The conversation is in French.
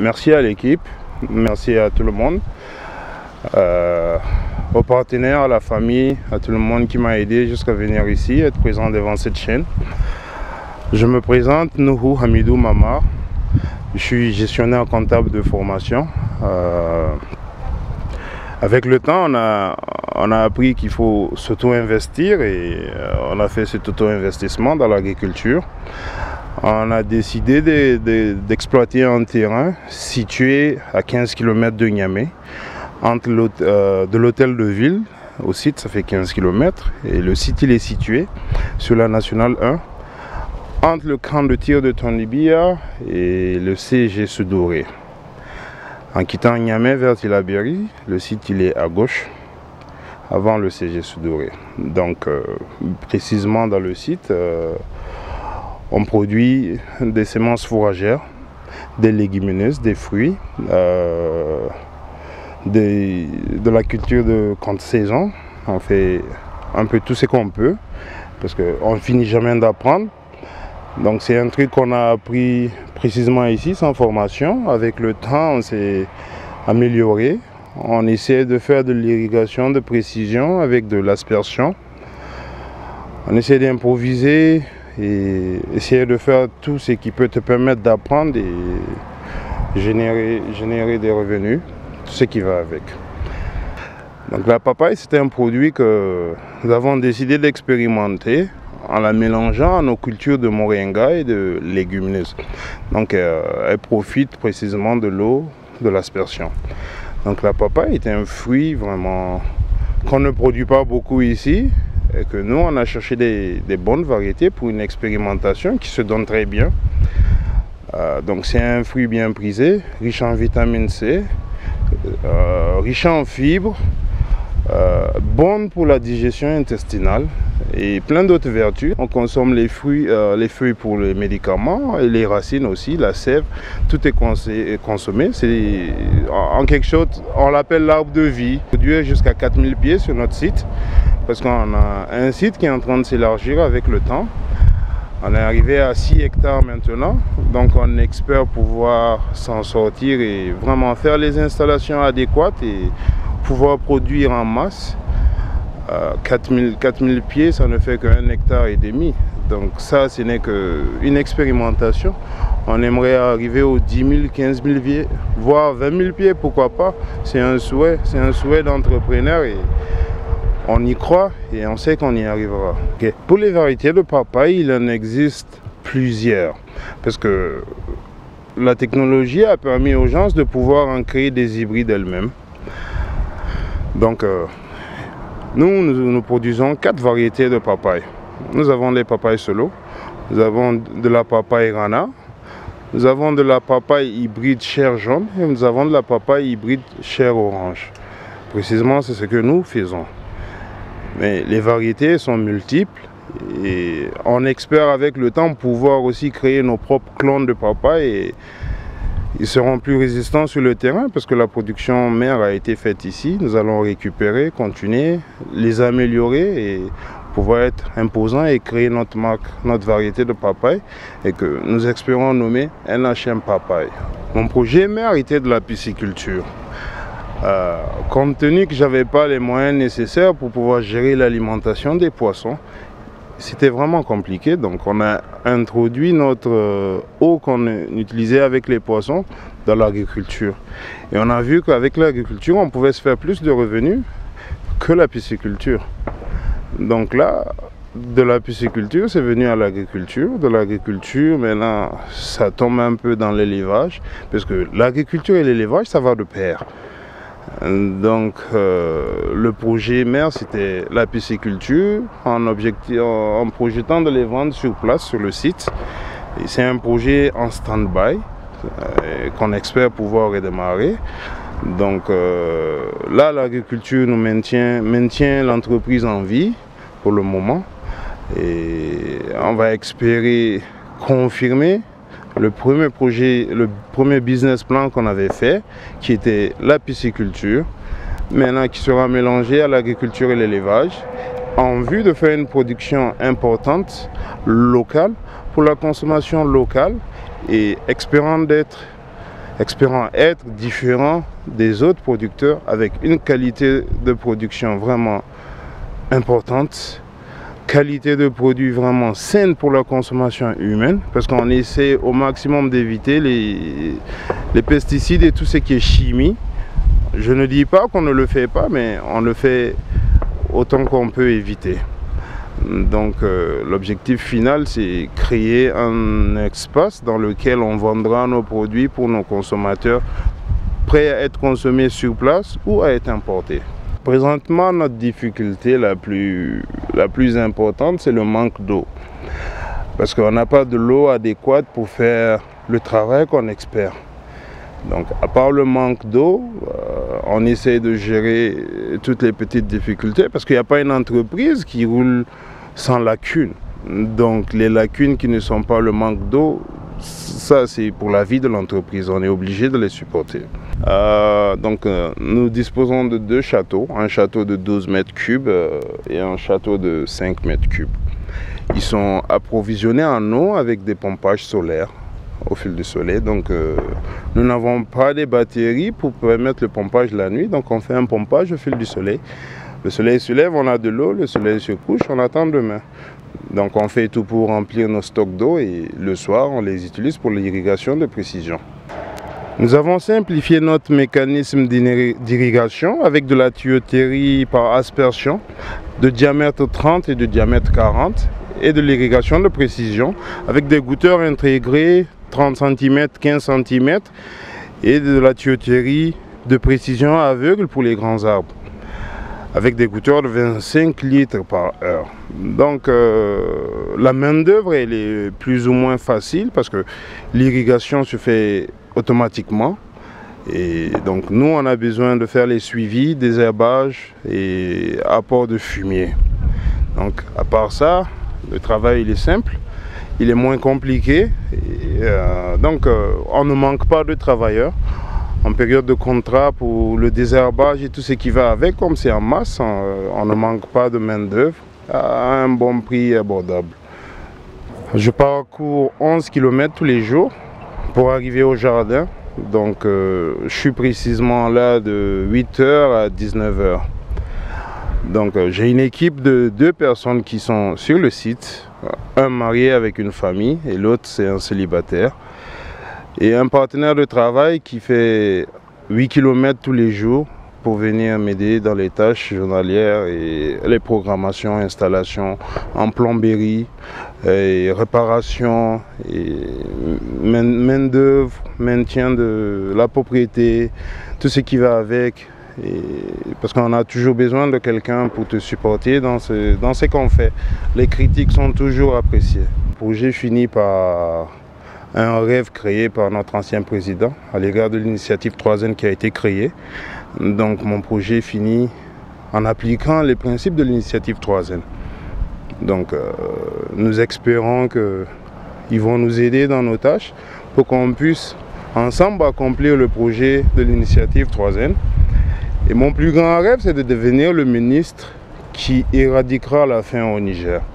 Merci à l'équipe, merci à tout le monde, aux partenaires, à la famille, à tout le monde qui m'a aidé jusqu'à venir ici, être présent devant cette chaîne. Je me présente, Nuhu Hamidou Mamar, je suis gestionnaire comptable de formation. Avec le temps, on a appris qu'il faut s'auto-investir et on a fait cet auto-investissement dans l'agriculture. On a décidé d'exploiter un terrain situé à 15 km de Niamey, entre de l'hôtel de ville au site, ça fait 15 km, et le site il est situé sur la Nationale 1, entre le camp de tir de Tonibia et le CG Soudoré. En quittant Niamey vers Tillabéri, le site il est à gauche, avant le CG Soudoré. Donc précisément dans le site, on produit des semences fourragères, des légumineuses, des fruits, de la culture de contre-saison. On fait un peu tout ce qu'on peut, parce qu'on ne finit jamais d'apprendre. Donc c'est un truc qu'on a appris précisément ici, sans formation. Avec le temps, on s'est amélioré. On essaie de faire de l'irrigation de précision avec de l'aspersion. On essaie d'improviser et essayer de faire tout ce qui peut te permettre d'apprendre et générer des revenus, tout ce qui va avec. Donc la papaye, c'était un produit que nous avons décidé d'expérimenter en la mélangeant à nos cultures de moringa et de légumineuses. Donc elle profite précisément de l'eau, de l'aspersion. Donc la papaye est un fruit vraiment qu'on ne produit pas beaucoup ici et que nous on a cherché des bonnes variétés pour une expérimentation qui se donne très bien. Donc c'est un fruit bien prisé, riche en vitamine C, riche en fibres, bonne pour la digestion intestinale et plein d'autres vertus. On consomme les feuilles pour les médicaments et les racines aussi, la sève, tout est consommé. C'est en quelque chose, on l'appelle l'arbre de vie. On produit jusqu'à 4000 pieds sur notre site parce qu'on a un site qui est en train de s'élargir avec le temps. On est arrivé à 6 hectares maintenant, donc on espère pouvoir s'en sortir et vraiment faire les installations adéquates et pouvoir produire en masse. 4000 pieds, ça ne fait qu'1,5 hectare. Donc ça, ce n'est qu'une expérimentation. On aimerait arriver aux 10 000, 15 000 pieds, voire 20 000 pieds, pourquoi pas. C'est un souhait d'entrepreneur et on y croit et on sait qu'on y arrivera. Okay. Pour les variétés de papaye, il en existe plusieurs. Parce que la technologie a permis aux gens de pouvoir en créer des hybrides elles-mêmes. Donc, nous produisons 4 variétés de papaye. Nous avons des papayes solo, nous avons de la papaye rana, nous avons de la papaye hybride chair jaune et nous avons de la papaye hybride chair orange. Précisément, c'est ce que nous faisons. Mais les variétés sont multiples et on espère avec le temps pouvoir aussi créer nos propres clones de papaye et ils seront plus résistants sur le terrain parce que la production mère a été faite ici. Nous allons récupérer, continuer, les améliorer et pouvoir être imposants et créer notre marque, notre variété de papaye et que nous espérons nommer NHM Papaye. Mon projet mère était de la pisciculture. Compte tenu que je n'avais pas les moyens nécessaires pour pouvoir gérer l'alimentation des poissons, c'était vraiment compliqué. Donc on a introduit notre eau qu'on utilisait avec les poissons dans l'agriculture. Et on a vu qu'avec l'agriculture, on pouvait se faire plus de revenus que la pisciculture. Donc là, de la pisciculture, c'est venu à l'agriculture. De l'agriculture, maintenant, ça tombe un peu dans l'élevage. Parce que l'agriculture et l'élevage, ça va de pair. Donc le projet mère c'était la pisciculture en projetant de les vendre sur place sur le site. C'est un projet en stand-by qu'on espère pouvoir redémarrer. Donc là l'agriculture nous maintient l'entreprise en vie pour le moment et on va espérer confirmer le premier projet, le premier business plan qu'on avait fait, qui était la pisciculture, maintenant qui sera mélangé à l'agriculture et l'élevage, en vue de faire une production importante, locale, pour la consommation locale, et espérant d'être espérant être différent des autres producteurs avec une qualité de production vraiment importante, qualité de produits vraiment saine pour la consommation humaine, parce qu'on essaie au maximum d'éviter les pesticides et tout ce qui est chimie. Je ne dis pas qu'on ne le fait pas, mais on le fait autant qu'on peut éviter. Donc l'objectif final, c'est créer un espace dans lequel on vendra nos produits pour nos consommateurs prêts à être consommés sur place ou à être importés. Présentement, notre difficulté la plus importante, c'est le manque d'eau. Parce qu'on n'a pas de l'eau adéquate pour faire le travail qu'on espère. Donc, à part le manque d'eau, on essaie de gérer toutes les petites difficultés parce qu'il n'y a pas une entreprise qui roule sans lacunes. Donc, les lacunes qui ne sont pas le manque d'eau, ça c'est pour la vie de l'entreprise, on est obligé de les supporter. Nous disposons de 2 châteaux, un château de 12 mètres cubes et un château de 5 mètres cubes. Ils sont approvisionnés en eau avec des pompages solaires au fil du soleil. Donc nous n'avons pas de batteries pour permettre le pompage la nuit, donc on fait un pompage au fil du soleil. Le soleil se lève, on a de l'eau, le soleil se couche, on attend demain. Donc on fait tout pour remplir nos stocks d'eau et le soir on les utilise pour l'irrigation de précision. Nous avons simplifié notre mécanisme d'irrigation avec de la tuyauterie par aspersion de diamètre 30 et de diamètre 40 et de l'irrigation de précision avec des goutteurs intégrés 30 cm, 15 cm et de la tuyauterie de précision aveugle pour les grands arbres, avec des goutteurs de 25 litres par heure. Donc la main-d'œuvre elle est plus ou moins facile parce que l'irrigation se fait automatiquement. Et donc nous on a besoin de faire les suivis, désherbage et apport de fumier. Donc à part ça, le travail il est simple, il est moins compliqué. Et, on ne manque pas de travailleurs. En période de contrat pour le désherbage et tout ce qui va avec, comme c'est en masse, on ne manque pas de main-d'œuvre à un bon prix abordable. Je parcours 11 km tous les jours pour arriver au jardin. Donc je suis précisément là de 8h à 19h. Donc j'ai une équipe de 2 personnes qui sont sur le site, un marié avec une famille et l'autre c'est un célibataire. Et un partenaire de travail qui fait 8 km tous les jours pour venir m'aider dans les tâches journalières et les programmations, installations en plomberie, et réparation, et main d'œuvre, maintien de la propriété, tout ce qui va avec. Et parce qu'on a toujours besoin de quelqu'un pour te supporter dans ce qu'on fait. Les critiques sont toujours appréciées. Le projet finit par un rêve créé par notre ancien président à l'égard de l'initiative 3N qui a été créée. Donc mon projet finit en appliquant les principes de l'initiative 3N. Donc nous espérons qu'ils vont nous aider dans nos tâches pour qu'on puisse ensemble accomplir le projet de l'initiative 3N. Et mon plus grand rêve, c'est de devenir le ministre qui éradiquera la faim au Niger.